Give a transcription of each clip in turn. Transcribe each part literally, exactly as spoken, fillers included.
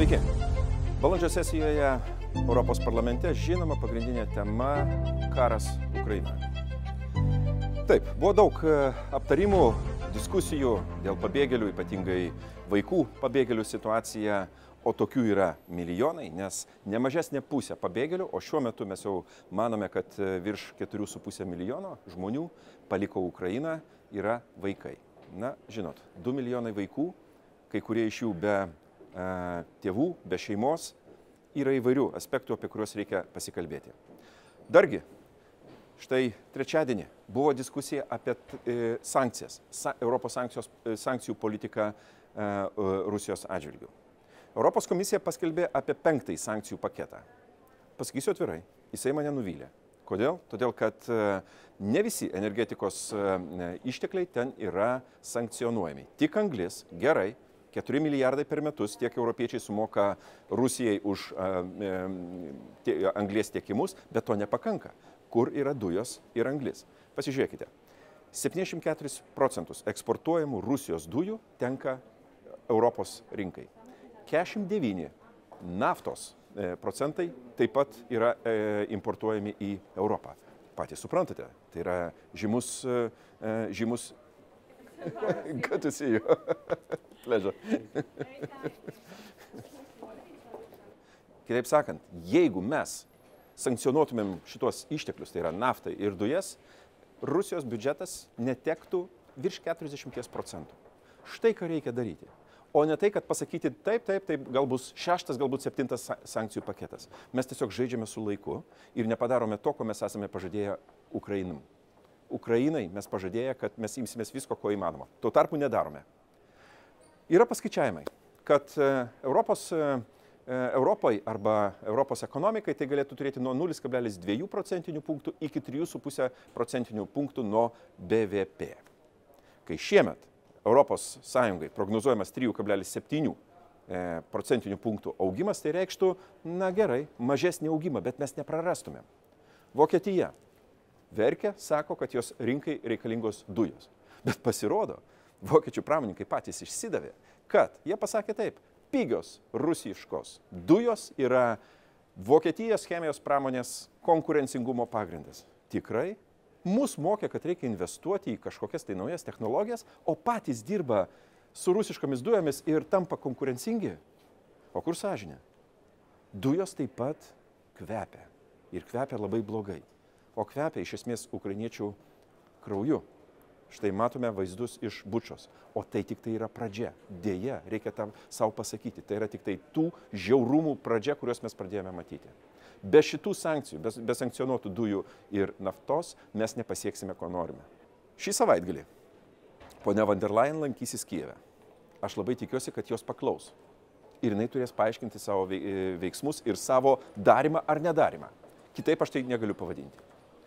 Sveiki. Balandžio sesijoje Europos parlamente žinoma pagrindinė tema – karas Ukrainoje. Taip, buvo daug aptarimų, diskusijų dėl pabėgėlių, ypatingai vaikų pabėgėlių situacija, o tokių yra milijonai, nes ne mažesnė pusė pabėgėlių, o šiuo metu mes jau manome, kad virš keturių su puse milijono žmonių paliko Ukrainą, yra vaikai. Na, žinot, du milijonai vaikų, kai kurie iš jų be tėvų, be šeimos, yra įvairių aspektų, apie kuriuos reikia pasikalbėti. Dargi, štai trečiadienį buvo diskusija apie sankcijas, Europos sankcijos, sankcijų politiką Rusijos atžvilgiu. Europos komisija paskelbė apie penktąjį sankcijų paketą. Pasakysiu atvirai, jisai mane nuvylė. Kodėl? Todėl, kad ne visi energetikos ištekliai ten yra sankcionuojami. Tik anglis, gerai, keturi milijardai per metus tiek europiečiai sumoka Rusijai už anglies tiekimus, bet to nepakanka. Kur yra dujos ir anglis? Pasižiūrėkite, septyniasdešimt keturis procentus eksportuojamų Rusijos dujų tenka Europos rinkai. keturiasdešimt devyni naftos procentai taip pat yra importuojami į Europą. Patys suprantate, tai yra žymus, žymus Good to see you. Pleasure. Kitaip sakant, jeigu mes sankcionuotumėm šitos išteklius, tai yra naftą ir dujas, Rusijos biudžetas netektų virš keturiasdešimties procentų. Štai ką reikia daryti. O ne tai, kad pasakyti taip, taip, taip, gal bus šeštas, galbūt septintas sankcijų paketas. Mes tiesiog žaidžiame su laiku ir nepadarome to, ko mes esame pažadėję Ukrainam. Ukrainai mes pažadėję, kad mes imsimės visko, ko įmanoma. Tuo tarpu nedarome. Yra paskaičiavimai, kad Europos, Europai arba Europos ekonomikai tai galėtų turėti nuo nulis kablelis dviejų procentinių punktų iki trijų su puse procentinių punktų nuo B V P. Kai šiemet Europos Sąjungai prognozuojamas trijų kablelis septynių procentinių punktų augimas, tai reikštų, na gerai, mažesnį augimą, bet mes neprarastumėm. Vokietija verkia, sako, kad jos rinkai reikalingos dujos. Bet pasirodo, vokiečių pramoninkai patys išsidavė, kad jie pasakė taip, pigios rusiškos dujos yra Vokietijos chemijos pramonės konkurencingumo pagrindas. Tikrai, mus mokė, kad reikia investuoti į kažkokias tai naujas technologijas, o patys dirba su rusiškomis dujomis ir tampa konkurencingi. O kur sąžinė? Dujos taip pat kvepia. Ir kvepia labai blogai. O kvepia iš esmės ukrainiečių krauju. Štai matome vaizdus iš Bučos. O tai tik tai yra pradžia. Deja, reikia tam savo pasakyti. Tai yra tik tai tų žiaurumų pradžia, kuriuos mes pradėjome matyti. Be šitų sankcijų, be, be sankcionuotų dujų ir naftos mes nepasieksime, ko norime. Šį savaitgalį ponia von der Leyen lankysis Kijeve. Aš labai tikiuosi, kad jos paklaus. Ir jinai turės paaiškinti savo veiksmus ir savo darimą ar nedarimą. Kitaip aš tai negaliu pavadinti.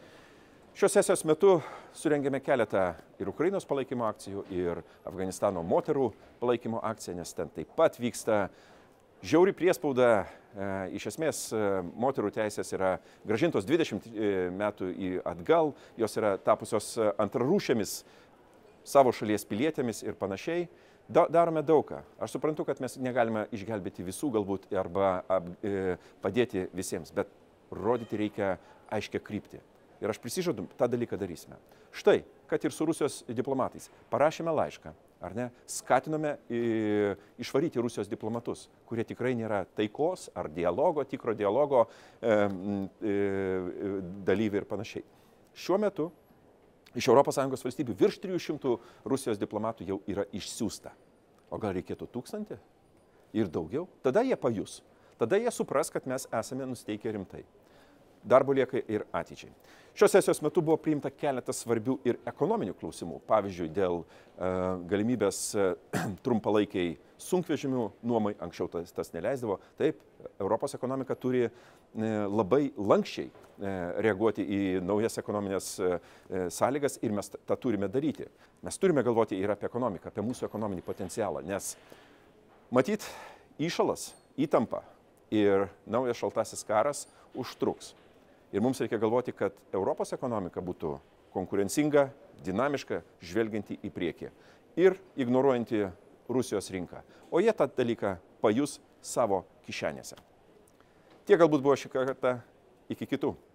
Šios sesijos metu surengėme keletą ir Ukrainos palaikymo akcijų, ir Afganistano moterų palaikymo akciją, nes ten taip pat vyksta žiauri priespauda. E, iš esmės, moterų teisės yra grąžintos dvidešimt metų į atgal, jos yra tapusios antrarūšėmis savo šalies pilietėmis ir panašiai. Da, darome daugą. Aš suprantu, kad mes negalime išgelbėti visų galbūt arba ab, e, padėti visiems, bet rodyti reikia aiškę kryptį. Ir aš prisižadu, tą dalyką darysime. Štai, kad ir su Rusijos diplomatais parašėme laišką, ar ne, skatinome išvaryti Rusijos diplomatus, kurie tikrai nėra taikos ar dialogo, tikro dialogo e, e, dalyviai ir panašiai. Šiuo metu iš Europos Sąjungos valstybių virš trijų šimtų Rusijos diplomatų jau yra išsiųsta. O gal reikėtų tūkstantį ir daugiau? Tada jie pajus. Tada jie supras, kad mes esame nusteikę rimtai. Darbo lieka ir ateičiai. Šios sesijos metu buvo priimta keletas svarbių ir ekonominių klausimų. Pavyzdžiui, dėl e, galimybės e, trumpalaikiai sunkvežimių nuomai, anksčiau tas, tas neleisdavo. Taip, Europos ekonomika turi e, labai lankščiai e, reaguoti į naujas ekonominės e, sąlygas ir mes tą turime daryti. Mes turime galvoti ir apie ekonomiką, apie mūsų ekonominį potencialą, nes matyt, įšalas, įtampa ir naujas šaltasis karas užtruks. Ir mums reikia galvoti, kad Europos ekonomika būtų konkurencinga, dinamiška, žvelgianti į priekį ir ignoruojanti Rusijos rinką. O jie tą dalyką pajus savo kišenėse. Tiek galbūt buvo šį kartą, iki kitų.